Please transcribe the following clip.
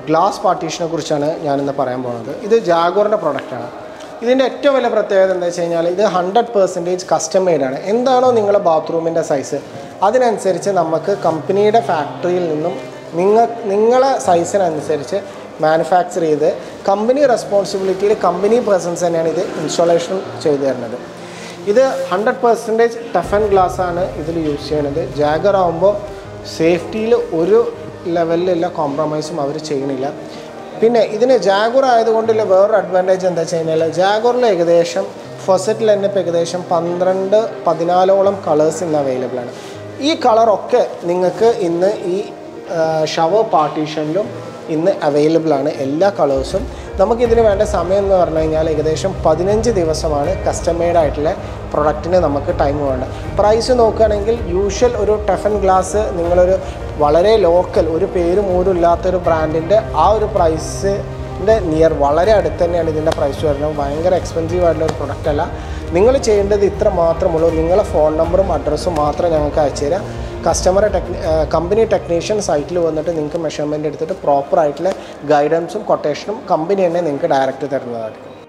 Glass പാർട്ടീഷനെ കുറിച്ചാണ് ഞാനിന്ന് പറയാൻ പോകുന്നത്. ഇത് ജാഗോറിൻ്റെ പ്രൊഡക്റ്റാണ്. ഇതിൻ്റെ ഏറ്റവും വലിയ പ്രത്യേകത എന്താ വെച്ച് കഴിഞ്ഞാൽ ഇത് 100% കസ്റ്റം മെയ്ഡാണ്. എന്താണോ നിങ്ങളുടെ ബാത്റൂമിൻ്റെ സൈസ് അതിനനുസരിച്ച് നമുക്ക് കമ്പനിയുടെ ഫാക്ടറിയിൽ നിന്നും നിങ്ങളെ സൈസിനനുസരിച്ച് മാനുഫാക്ചർ ചെയ്ത് കമ്പനി റെസ്പോൺസിബിലിറ്റിയിൽ കമ്പനി പേഴ്സൺസ് തന്നെയാണ് ഇത് ഇൻസ്റ്റാളേഷൻ ചെയ്തു തരുന്നത്. ഇത് 100% ടഫ് ആൻഡ് ഗ്ലാസ് ആണ് ഇതിൽ യൂസ് ചെയ്യുന്നത്. ജാഗർ ആകുമ്പോൾ സേഫ്റ്റിയിൽ ഒരു ലെവലിലുള്ള കോംപ്രമൈസും അവർ ചെയ്യണില്ല. പിന്നെ ഇതിന് ജാഗോർ ആയതുകൊണ്ടുള്ള വേറൊരു അഡ്വാൻറ്റേജ് എന്താ വെച്ച് കഴിഞ്ഞാൽ ജാഗോറിൽ ഏകദേശം ഫൊസറ്റിൽ തന്നെ ഇപ്പോൾ ഏകദേശം 12-14 കളേഴ്സ് ഇന്ന് അവൈലബിൾ ആണ്. ഈ കളറൊക്കെ നിങ്ങൾക്ക് ഇന്ന് ഈ ഷവർ പാർട്ടീഷനിലും ഇന്ന് അവൈലബിൾ ആണ്. എല്ലാ കളേഴ്സും. നമുക്കിതിന് വേണ്ട സമയം എന്ന് പറഞ്ഞു കഴിഞ്ഞാൽ ഏകദേശം 15 ദിവസമാണ് കസ്റ്റമൈഡ് ആയിട്ടുള്ള പ്രൊഡക്റ്റിന് നമുക്ക് ടൈം വേണ്ടത്. പ്രൈസ് നോക്കുകയാണെങ്കിൽ യൂഷ്വൽ ഒരു ടഫ് ആൻഡ് ഗ്ലാസ് നിങ്ങളൊരു വളരെ ലോക്കൽ ഒരു പേരും ഊരും ഇല്ലാത്തൊരു ബ്രാൻഡിൻ്റെ ആ ഒരു പ്രൈസിൻ്റെ നിയർ വളരെ അടുത്ത് തന്നെയാണ് ഇതിൻ്റെ പ്രൈസ് വരുന്നത്. ഭയങ്കര എക്സ്പെൻസീവ് ആയിട്ടുള്ള ഒരു പ്രൊഡക്റ്റ് അല്ല. നിങ്ങൾ ചെയ്യേണ്ടത് ഇത്ര മാത്രമുള്ളൂ. നിങ്ങളെ ഫോൺ നമ്പറും അഡ്രസ്സും മാത്രം ഞങ്ങൾക്ക് അയച്ചു തരാം. കമ്പനി ടെക്നീഷ്യൻ സൈറ്റിൽ വന്നിട്ട് നിങ്ങൾക്ക് മെഷർമെൻറ്റ് എടുത്തിട്ട് പ്രോപ്പറായിട്ടുള്ള ഗൈഡൻസും കൊട്ടേഷനും കമ്പനി തന്നെ നിങ്ങൾക്ക് ഡയറക്റ്റ് തരുന്നതായിരിക്കും.